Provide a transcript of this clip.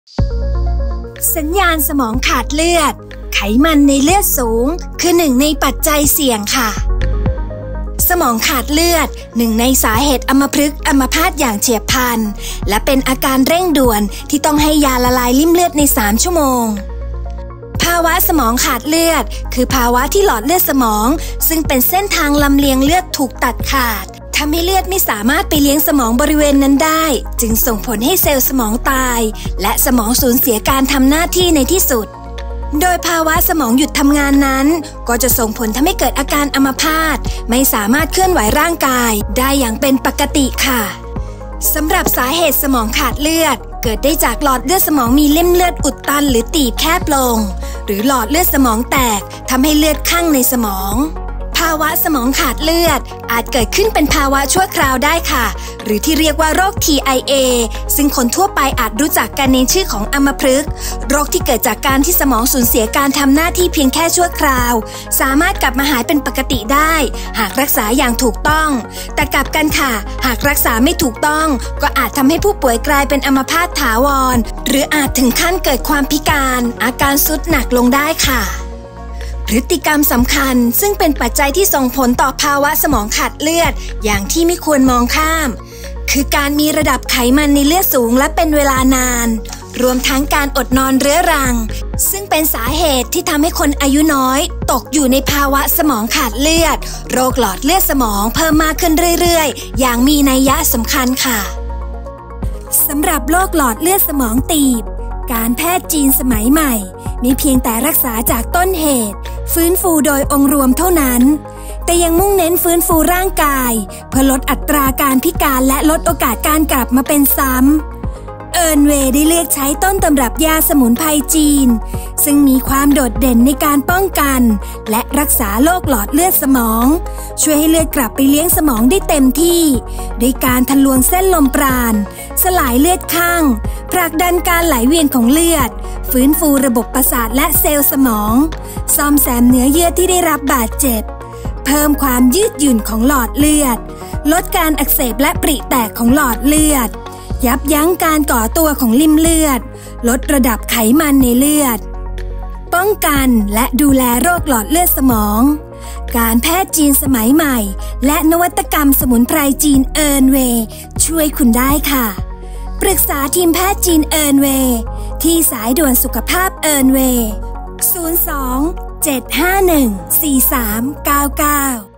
สัญญาณสมองขาดเลือดไขมันในเลือดสูงคือหนึ่งในปัจจัยเสี่ยงค่ะสมองขาดเลือดหนึ่งในสาเหตุอัมพฤกษ์อัมพาตอย่างเฉียบพลันและเป็นอาการเร่งด่วนที่ต้องให้ยาละลายริ่มเลือดใน3 ชั่วโมงภาวะสมองขาดเลือดคือภาวะที่หลอดเลือดสมองซึ่งเป็นเส้นทางลำเลียงเลือดถูกตัดขาดทำให้เลือดไม่สามารถไปเลี้ยงสมองบริเวณนั้นได้จึงส่งผลให้เซลล์สมองตายและสมองสูญเสียการทำหน้าที่ในที่สุดโดยภาวะสมองหยุดทำงานนั้นก็จะส่งผลทำให้เกิดอาการอัมพาตไม่สามารถเคลื่อนไหวร่างกายได้อย่างเป็นปกติค่ะสำหรับสาเหตุสมองขาดเลือดเกิดได้จากหลอดเลือดสมองมีลิ่มเลือดอุดตันหรือตีบแคบลงหรือหลอดเลือดสมองแตกทำให้เลือดคั่งในสมองภาวะสมองขาดเลือดอาจเกิดขึ้นเป็นภาวะชั่วคราวได้ค่ะหรือที่เรียกว่าโรค TIA ซึ่งคนทั่วไปอาจรู้จักกันในชื่อของอัมพฤกษ์โรคที่เกิดจากการที่สมองสูญเสียการทำหน้าที่เพียงแค่ชั่วคราวสามารถกลับมาหายเป็นปกติได้หากรักษาอย่างถูกต้องแต่กลับกันค่ะหากรักษาไม่ถูกต้องก็อาจทำให้ผู้ป่วยกลายเป็นอัมพาตถาวรหรืออาจถึงขั้นเกิดความพิการอาการทรุดหนักลงได้ค่ะพฤติกรรมสำคัญซึ่งเป็นปัจจัยที่ส่งผลต่อภาวะสมองขาดเลือดอย่างที่ไม่ควรมองข้ามคือการมีระดับไขมันในเลือดสูงและเป็นเวลานานรวมทั้งการอดนอนเรื้อรังซึ่งเป็นสาเหตุที่ทำให้คนอายุน้อยตกอยู่ในภาวะสมองขาดเลือดโรคหลอดเลือดสมองเพิ่มมากขึ้นเรื่อยๆอย่างมีนัยยะสำคัญค่ะสำหรับโรคหลอดเลือดสมองตีบการแพทย์จีนสมัยใหม่มีเพียงแต่รักษาจากต้นเหตุฟื้นฟูโดยองค์รวมเท่านั้นแต่ยังมุ่งเน้นฟื้นฟูร่างกายเพื่อลดอัตราการพิการและลดโอกาสการกลับมาเป็นซ้ำเอิร์นเวย์ได้เลือกใช้ต้นตำรับยาสมุนไพรจีนซึ่งมีความโดดเด่นในการป้องกันและรักษาโรคหลอดเลือดสมองช่วยให้เลือดกลับไปเลี้ยงสมองได้เต็มที่ด้วยการทะลวงเส้นลมปราณสลายเลือดข้างผลักดันการไหลเวียนของเลือดฟื้นฟูระบบประสาทและเซลล์สมองซ่อมแซมเนื้อเยื่อที่ได้รับบาดเจ็บเพิ่มความยืดหยุ่นของหลอดเลือดลดการอักเสบและปริแตกของหลอดเลือดยับยั้งการก่อตัวของลิ่มเลือดลดระดับไขมันในเลือดป้องกันและดูแลโรคหลอดเลือดสมองการแพทย์จีนสมัยใหม่และนวัตกรรมสมุนไพรจีนเอิร์นเวย์ช่วยคุณได้ค่ะปรึกษาทีมแพทย์จีนเอิร์นเวย์ที่สายด่วนสุขภาพเอิร์นเวย์02 751 4399